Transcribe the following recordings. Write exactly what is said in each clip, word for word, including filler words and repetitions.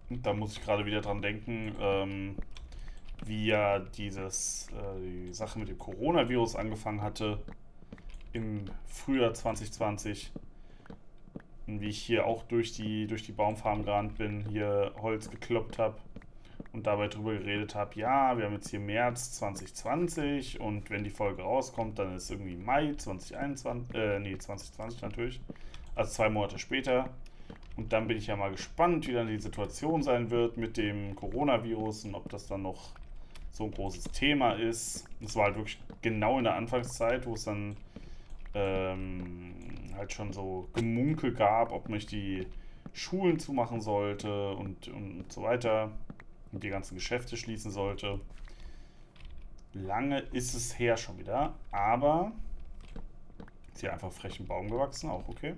Da muss ich gerade wieder dran denken, ähm, wie ja dieses, äh, die Sache mit dem Coronavirus angefangen hatte im Frühjahr zwanzig zwanzig. Und wie ich hier auch durch die, durch die Baumfarm gerannt bin, hier Holz gekloppt habe und dabei drüber geredet habe, ja, wir haben jetzt hier März zwanzig zwanzig und wenn die Folge rauskommt, dann ist irgendwie Mai zwanzig einundzwanzig, äh, nee, zwanzig zwanzig natürlich, also zwei Monate später. Und dann bin ich ja mal gespannt, wie dann die Situation sein wird mit dem Coronavirus und ob das dann noch so ein großes Thema ist. Es war halt wirklich genau in der Anfangszeit, wo es dann ähm, halt schon so Gemunkel gab, ob man nicht die Schulen zumachen sollte und, und so weiter und die ganzen Geschäfte schließen sollte. Lange ist es her schon wieder, aber ist hier einfach frech ein Baum gewachsen, auch okay.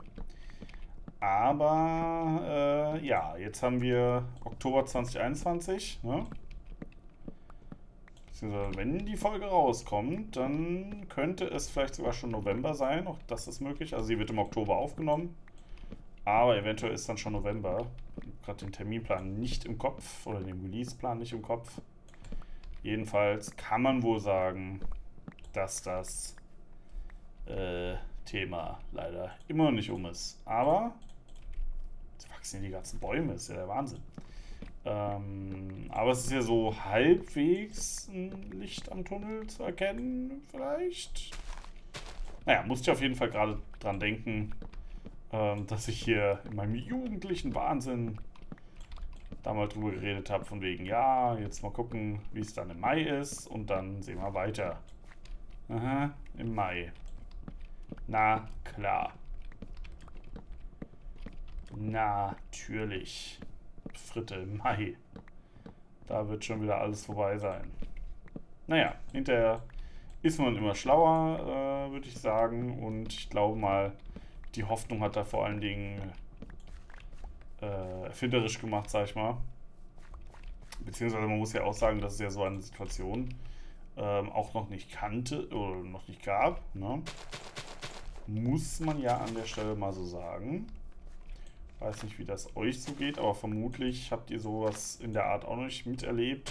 Aber äh, ja, jetzt haben wir Oktober zwanzig einundzwanzig. Ne? Beziehungsweise wenn die Folge rauskommt, dann könnte es vielleicht sogar schon November sein. Auch das ist möglich. Also sie wird im Oktober aufgenommen. Aber eventuell ist dann schon November. Ich habe gerade den Terminplan nicht im Kopf. Oder den Releaseplan nicht im Kopf. Jedenfalls kann man wohl sagen, dass das äh, Thema leider immer noch nicht um ist. Aber jetzt wachsen hier die ganzen Bäume. Ist ja der Wahnsinn. Ähm, aber es ist ja so halbwegs ein Licht am Tunnel zu erkennen, vielleicht. Naja, musste ich auf jeden Fall gerade dran denken, ähm, dass ich hier in meinem jugendlichen Wahnsinn da mal drüber geredet habe, von wegen, ja, jetzt mal gucken, wie es dann im Mai ist und dann sehen wir weiter. Aha, im Mai. Na klar. Natürlich. Fritte im Mai. Da wird schon wieder alles vorbei sein. Naja, hinterher ist man immer schlauer, äh, würde ich sagen. Und ich glaube mal, die Hoffnung hat da vor allen Dingen äh, erfinderisch gemacht, sag ich mal. Beziehungsweise man muss ja auch sagen, dass es ja so eine Situation ähm, auch noch nicht kannte oder noch nicht gab. Ne? Muss man ja an der Stelle mal so sagen. Weiß nicht, wie das euch so geht, aber vermutlich habt ihr sowas in der Art auch noch nicht miterlebt.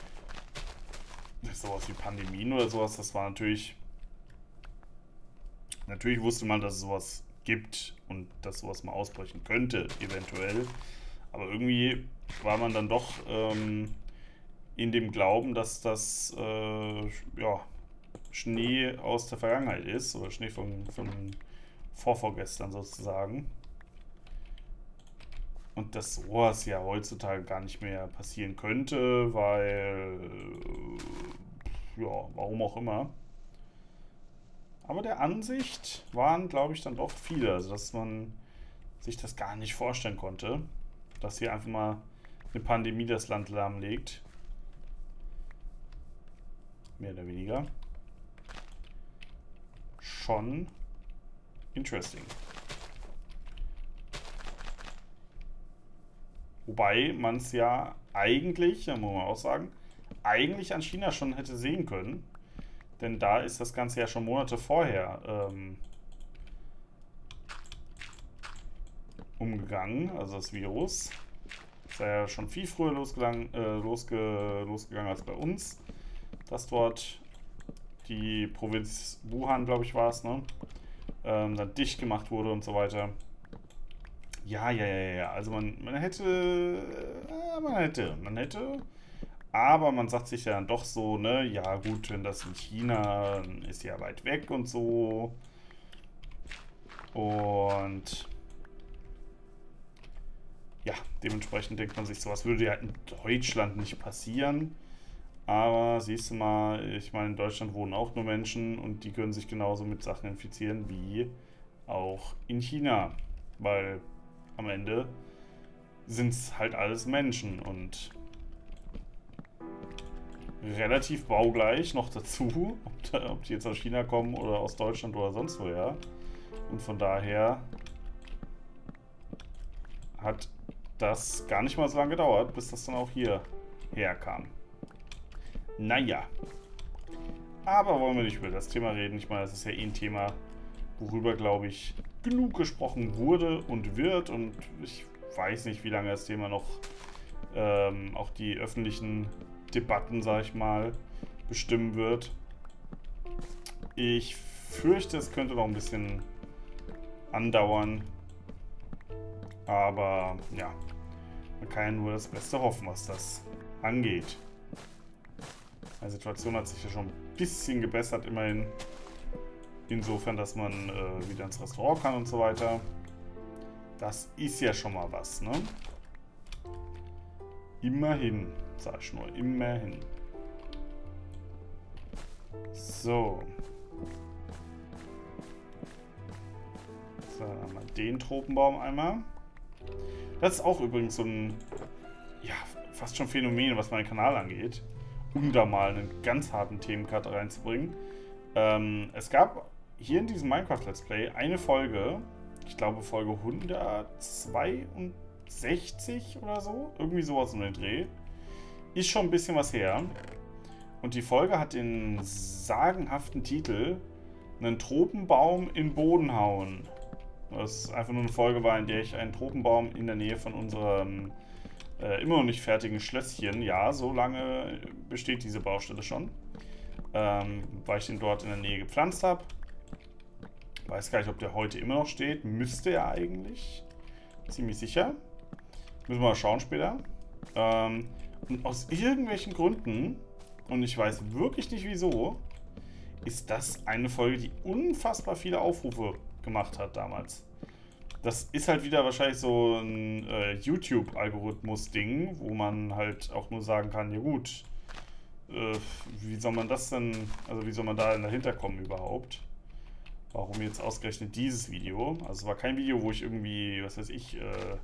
Sowas wie Pandemien oder sowas, das war natürlich... Natürlich wusste man, dass es sowas gibt und dass sowas mal ausbrechen könnte, eventuell. Aber irgendwie war man dann doch ähm, in dem Glauben, dass das äh, ja, Schnee aus der Vergangenheit ist oder Schnee von, von vorvorgestern sozusagen. Und dass sowas ja heutzutage gar nicht mehr passieren könnte, weil, äh, ja, warum auch immer. Aber der Ansicht waren, glaube ich, dann doch viele, also dass man sich das gar nicht vorstellen konnte, dass hier einfach mal eine Pandemie das Land lahmlegt. Mehr oder weniger. Schon interesting. Wobei man es ja eigentlich, da muss man auch sagen, eigentlich an China schon hätte sehen können. Denn da ist das Ganze ja schon Monate vorher ähm, umgegangen, also das Virus. Ist ja schon viel früher losgegangen, äh, losge, losgegangen als bei uns. Dass dort die Provinz Wuhan, glaube ich, war es, ne? Ähm, dann dicht gemacht wurde und so weiter. Ja, ja, ja, ja. Also man, man hätte, äh, man hätte, man hätte, aber man sagt sich ja dann doch so, ne, ja gut, wenn das in China, dann ist ja weit weg und so. Und ja, dementsprechend denkt man sich, sowas würde ja in Deutschland nicht passieren. Aber siehst du mal, ich meine, in Deutschland wohnen auch nur Menschen und die können sich genauso mit Sachen infizieren wie auch in China. Weil am Ende sind es halt alles Menschen und relativ baugleich noch dazu, ob, da, ob die jetzt aus China kommen oder aus Deutschland oder sonst woher. Und von daher hat das gar nicht mal so lange gedauert, bis das dann auch hier herkam. Naja. Aber wollen wir nicht über das Thema reden. Ich meine, das ist ja eh ein Thema, worüber, glaube ich, genug gesprochen wurde und wird. Und ich weiß nicht, wie lange das Thema noch ähm, auch die öffentlichen Debatten, sag ich mal, bestimmen wird. Ich fürchte, es könnte noch ein bisschen andauern. Aber ja, man kann ja nur das Beste hoffen, was das angeht. Die Situation hat sich ja schon ein bisschen gebessert, immerhin. Insofern, dass man äh, wieder ins Restaurant kann und so weiter. Das ist ja schon mal was, ne? Immerhin, sag ich nur, immerhin. So. So, dann haben wir den Tropenbaum einmal. Das ist auch übrigens so ein, ja, fast schon Phänomen, was meinen Kanal angeht. Um da mal einen ganz harten Themencut reinzubringen. Ähm, es gab hier in diesem Minecraft Let's Play eine Folge, ich glaube Folge hundertzweiundsechzig oder so, irgendwie sowas um den Dreh. Ist schon ein bisschen was her. Und die Folge hat den sagenhaften Titel "Einen Tropenbaum in Boden hauen". Das einfach nur eine Folge war, in der ich einen Tropenbaum in der Nähe von unserem äh, immer noch nicht fertigen Schlösschen, ja, so lange besteht diese Baustelle schon, ähm, weil ich den dort in der Nähe gepflanzt habe. Weiß gar nicht, ob der heute immer noch steht. Müsste er eigentlich. Ziemlich sicher. Müssen wir mal schauen später. Ähm, und aus irgendwelchen Gründen, und ich weiß wirklich nicht wieso, ist das eine Folge, die unfassbar viele Aufrufe gemacht hat damals. Das ist halt wieder wahrscheinlich so ein äh, YouTube-Algorithmus-Ding, wo man halt auch nur sagen kann, ja gut, äh, wie soll man das denn, also wie soll man da denn dahinter kommen überhaupt? Warum jetzt ausgerechnet dieses Video? Also es war kein Video, wo ich irgendwie, was weiß ich, äh,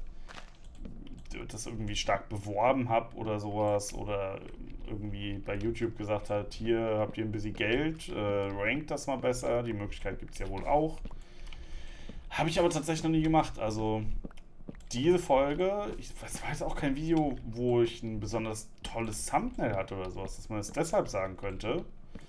das irgendwie stark beworben habe oder sowas, oder irgendwie bei YouTube gesagt hat, hier habt ihr ein bisschen Geld, äh, rankt das mal besser, die Möglichkeit gibt es ja wohl auch. Habe ich aber tatsächlich noch nie gemacht. Also diese Folge, ich weiß, war jetzt auch kein Video, wo ich ein besonders tolles Thumbnail hatte oder sowas, dass man es deshalb sagen könnte.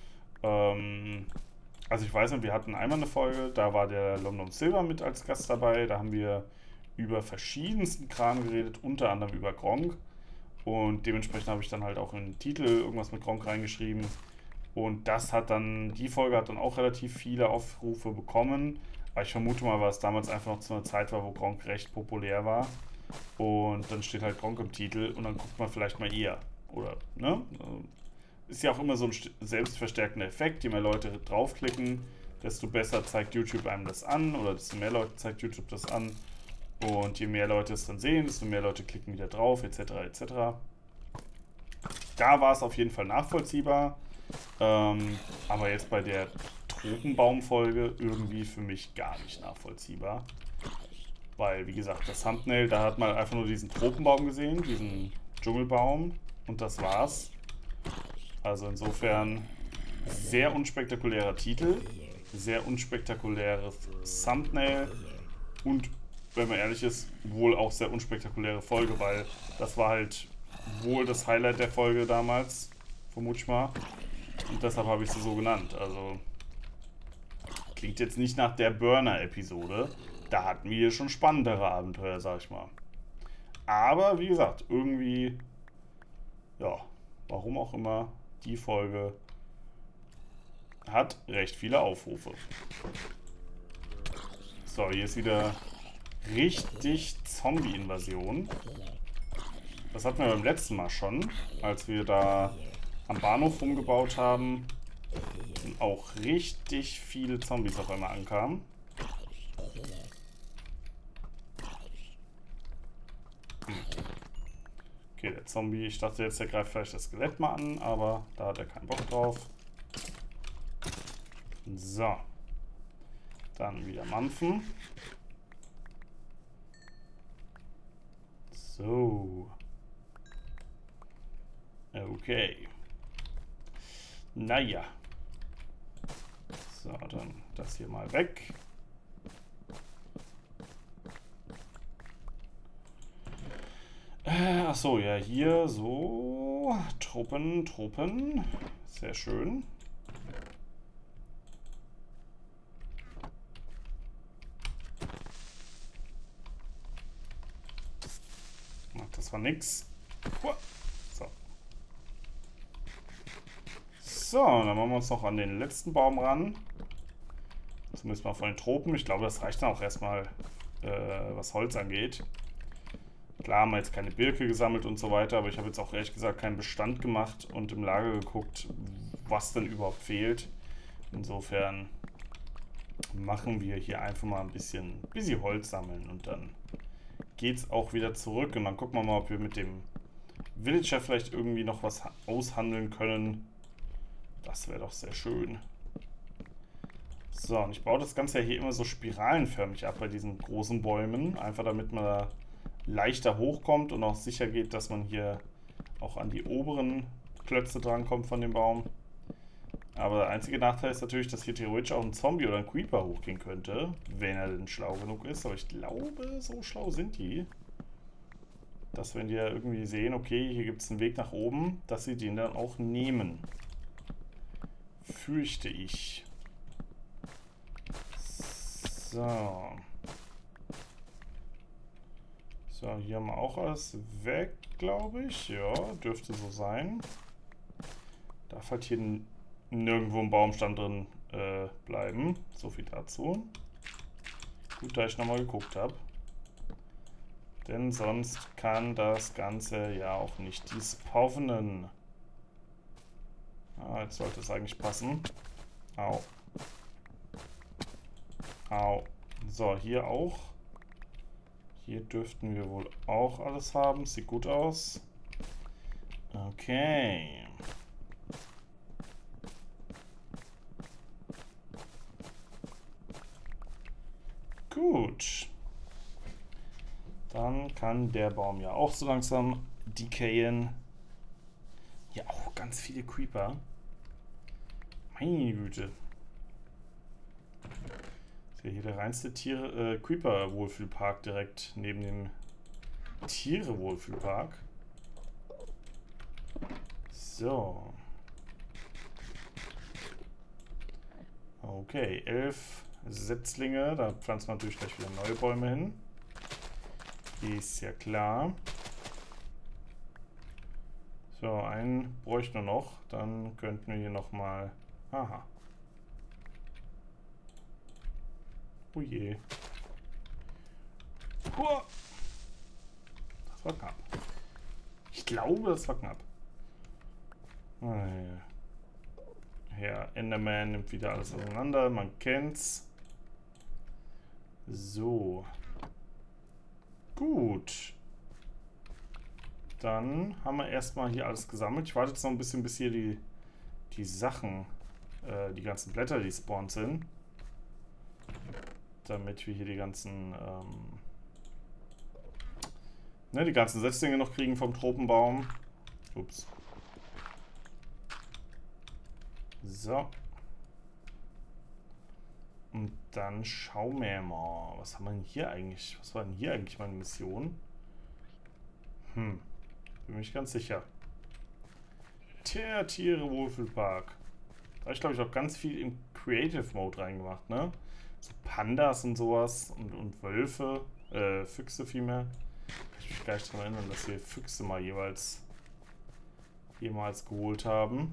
Ähm, also ich weiß nicht, wir hatten einmal eine Folge, da war der Lomnom Silver mit als Gast dabei, da haben wir über verschiedensten Kram geredet, unter anderem über Gronkh. Und dementsprechend habe ich dann halt auch in den Titel irgendwas mit Gronkh reingeschrieben. Und das hat dann, die Folge hat dann auch relativ viele Aufrufe bekommen. Aber ich vermute mal, weil es damals einfach noch zu einer Zeit war, wo Gronkh recht populär war. Und dann steht halt Gronkh im Titel und dann guckt man vielleicht mal eher. Oder, ne? Ist ja auch immer so ein selbstverstärkender Effekt. Je mehr Leute draufklicken, desto besser zeigt YouTube einem das an. Oder desto mehr Leute zeigt YouTube das an. Und je mehr Leute es dann sehen, desto mehr Leute klicken wieder drauf, et cetera et cetera. Da war es auf jeden Fall nachvollziehbar. Ähm, aber jetzt bei der Tropenbaum-Folge irgendwie für mich gar nicht nachvollziehbar. Weil, wie gesagt, das Thumbnail, da hat man einfach nur diesen Tropenbaum gesehen, diesen Dschungelbaum, und das war's. Also insofern sehr unspektakulärer Titel, sehr unspektakuläres Thumbnail und, wenn man ehrlich ist, wohl auch sehr unspektakuläre Folge, weil das war halt wohl das Highlight der Folge damals, vermute ich mal. Und deshalb habe ich sie so genannt. Also klingt jetzt nicht nach der Burner-Episode. Da hatten wir schon spannendere Abenteuer, sag ich mal. Aber wie gesagt, irgendwie, ja, warum auch immer, die Folge hat recht viele Aufrufe. So, hier ist wieder richtig Zombie-Invasion. Das hatten wir beim letzten Mal schon, als wir da am Bahnhof rumgebaut haben und auch richtig viele Zombies auf einmal ankamen. Hm. Okay, der Zombie, ich dachte jetzt, der greift vielleicht das Skelett mal an, aber da hat er keinen Bock drauf. So. Dann wieder mampfen. So. Okay. Naja. So, dann das hier mal weg. Äh, achso, ja, hier so. Truppen, Truppen. Sehr schön. Das war nix. So. So, dann machen wir uns noch an den letzten Baum ran. Zumindest mal von den Tropen. Ich glaube, das reicht dann auch erstmal, äh, was Holz angeht. Klar haben wir jetzt keine Birke gesammelt und so weiter, aber ich habe jetzt auch ehrlich gesagt keinen Bestand gemacht und im Lager geguckt, was denn überhaupt fehlt. Insofern machen wir hier einfach mal ein bisschen, bisschen Holz sammeln und dann geht es auch wieder zurück. Und dann gucken wir mal, ob wir mit dem Villager vielleicht irgendwie noch was aushandeln können. Das wäre doch sehr schön. So, und ich baue das Ganze ja hier immer so spiralenförmig ab bei diesen großen Bäumen. Einfach damit man da leichter hochkommt und auch sicher geht, dass man hier auch an die oberen Klötze drankommt von dem Baum. Aber der einzige Nachteil ist natürlich, dass hier theoretisch auch ein Zombie oder ein Creeper hochgehen könnte, wenn er denn schlau genug ist. Aber ich glaube, so schlau sind die, dass wenn die ja irgendwie sehen, okay, hier gibt es einen Weg nach oben, dass sie den dann auch nehmen. Fürchte ich. So. So, hier haben wir auch alles weg, glaube ich. Ja, dürfte so sein. Darf halt hier nirgendwo ein Baumstamm drin äh, bleiben. So viel dazu. Gut, da ich nochmal geguckt habe. Denn sonst kann das Ganze ja auch nicht despawnen. Ah, jetzt sollte es eigentlich passen. Au. Au. So, hier auch. Hier dürften wir wohl auch alles haben. Sieht gut aus. Okay. Gut. Dann kann der Baum ja auch so langsam decayen. Ja, auch ganz viele Creeper. Meine Güte. Ist ja hier der reinste Tiere, äh, Creeper-Wohlfühlpark direkt neben dem Tiere-Wohlfühlpark. So. Okay, elf Setzlinge. Da pflanzen wir natürlich gleich wieder neue Bäume hin. Ist ja klar. So, einen bräuchten wir noch. Dann könnten wir hier nochmal... Aha. Oh je. Puh. Das war knapp. Ich glaube, das war knapp. Oh, ja. Herr Enderman nimmt wieder alles auseinander. Man kennt's. So. Gut. Dann haben wir erstmal hier alles gesammelt. Ich warte jetzt noch ein bisschen, bis hier die, die Sachen, äh, die ganzen Blätter, die spawnt sind. Damit wir hier die ganzen, ähm, ne, die ganzen Setzlinge noch kriegen vom Tropenbaum. Ups. So. Und dann schauen wir mal, was haben wir denn hier eigentlich? Was war denn hier eigentlich meine Mission? Hm, bin mir nicht ganz sicher. Der Tiere-Wohlfühlpark. Da habe ich, glaube ich, auch ganz viel im Creative Mode reingemacht, ne? So Pandas und sowas und, und Wölfe, äh, Füchse vielmehr. Kann ich mich gar nicht daran erinnern, dass wir Füchse mal jeweils jemals geholt haben.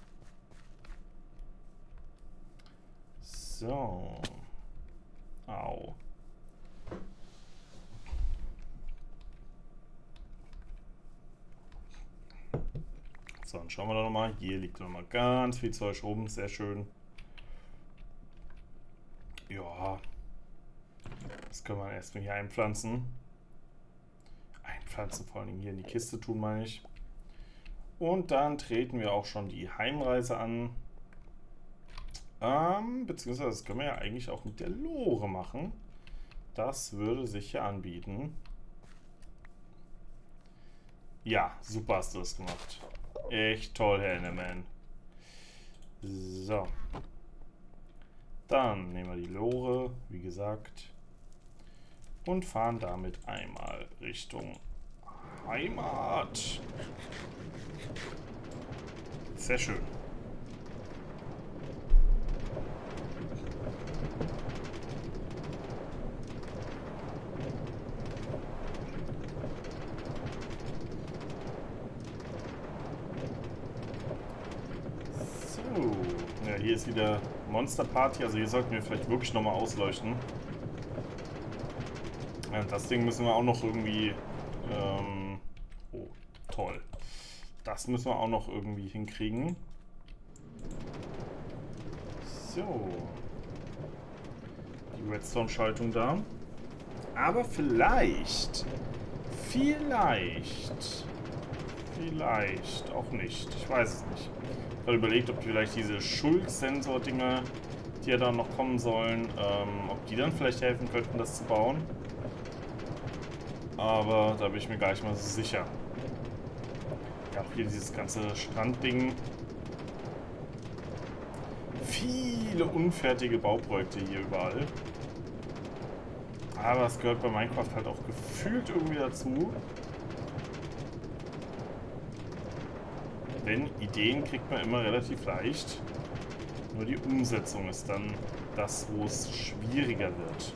So. Au. So, dann schauen wir da nochmal. Hier liegt nochmal ganz viel Zeug rum. Sehr schön. Ja. Das können wir erstmal hier einpflanzen. Einpflanzen, vor allem hier in die Kiste tun, meine ich. Und dann treten wir auch schon die Heimreise an. Ähm, beziehungsweise das können wir ja eigentlich auch mit der Lore machen. Das würde sich ja anbieten. Ja, super hast du das gemacht. Echt toll, Herr Enderman. So. Dann nehmen wir die Lore, wie gesagt, und fahren damit einmal Richtung Heimat. Sehr schön. hier ist wieder Monster Party. Also hier sollten wir vielleicht wirklich nochmal ausleuchten. Ja, das Ding müssen wir auch noch irgendwie... Ähm, oh, toll. Das müssen wir auch noch irgendwie hinkriegen. So. Die Redstone-Schaltung da. Aber vielleicht... Vielleicht... Vielleicht auch nicht. Ich weiß es nicht. Ich habe überlegt, ob vielleicht diese Schuldsensor-Dinger, die ja dann noch kommen sollen, ähm, ob die dann vielleicht helfen könnten, das zu bauen. Aber da bin ich mir gar nicht mal so sicher. Ja, auch hier dieses ganze Strandding. Viele unfertige Bauprojekte hier überall. Aber es gehört bei Minecraft halt auch gefühlt irgendwie dazu. Denn Ideen kriegt man immer relativ leicht. Nur die Umsetzung ist dann das, wo es schwieriger wird.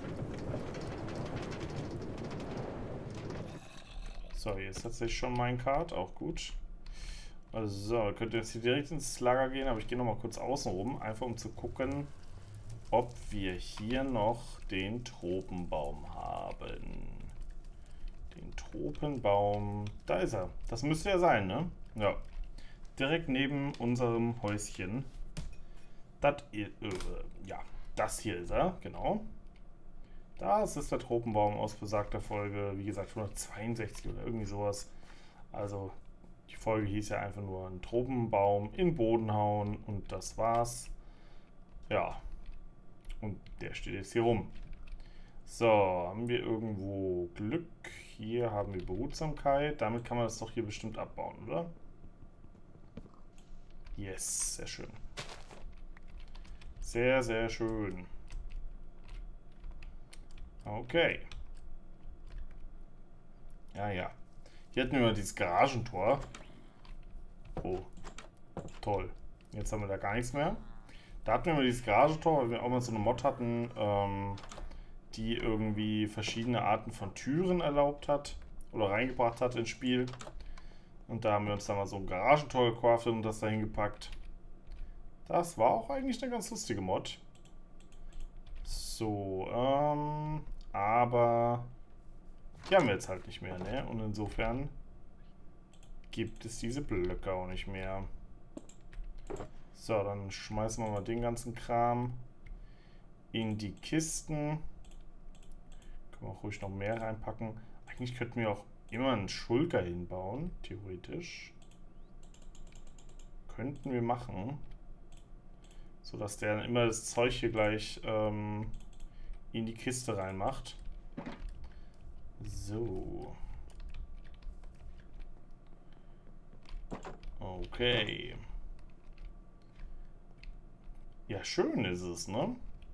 So, hier ist tatsächlich schon Minecart, auch gut. Also, wir könnten jetzt hier direkt ins Lager gehen, aber ich gehe nochmal kurz außen rum, einfach um zu gucken, ob wir hier noch den Tropenbaum haben. Den Tropenbaum, da ist er. Das müsste er sein, ne? Ja. Direkt neben unserem Häuschen. Das, äh, ja, das hier ist er, genau. Das ist der Tropenbaum aus besagter Folge, wie gesagt, hundertzweiundsechzig oder irgendwie sowas. Also, die Folge hieß ja einfach nur ein Tropenbaum in den Boden hauen und das war's. Ja, und der steht jetzt hier rum. So, haben wir irgendwo Glück? Hier haben wir Behutsamkeit. Damit kann man das doch hier bestimmt abbauen, oder? Yes, sehr schön. Sehr, sehr schön. Okay. Ja, ja. Hier hatten wir mal dieses Garagentor. Oh, toll. Jetzt haben wir da gar nichts mehr. Da hatten wir mal dieses Garagentor, weil wir auch mal so eine Mod hatten, ähm, die irgendwie verschiedene Arten von Türen erlaubt hat oder reingebracht hat ins Spiel. Und da haben wir uns dann mal so ein Garagentor gecraftet und das dahin gepackt. Das war auch eigentlich eine ganz lustige Mod. So, ähm, aber die haben wir jetzt halt nicht mehr, ne? Und insofern gibt es diese Blöcke auch nicht mehr. So, dann schmeißen wir mal den ganzen Kram in die Kisten. Können wir auch ruhig noch mehr reinpacken. Eigentlich könnten wir auch immer einen Schulter hinbauen, theoretisch. Könnten wir machen. So dass der dann immer das Zeug hier gleich ähm, in die Kiste reinmacht. So. Okay. Ja, schön ist es, ne?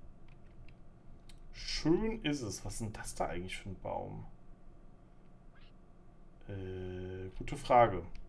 Schön ist es. Was ist denn das da eigentlich für ein Baum? Äh, gute Frage.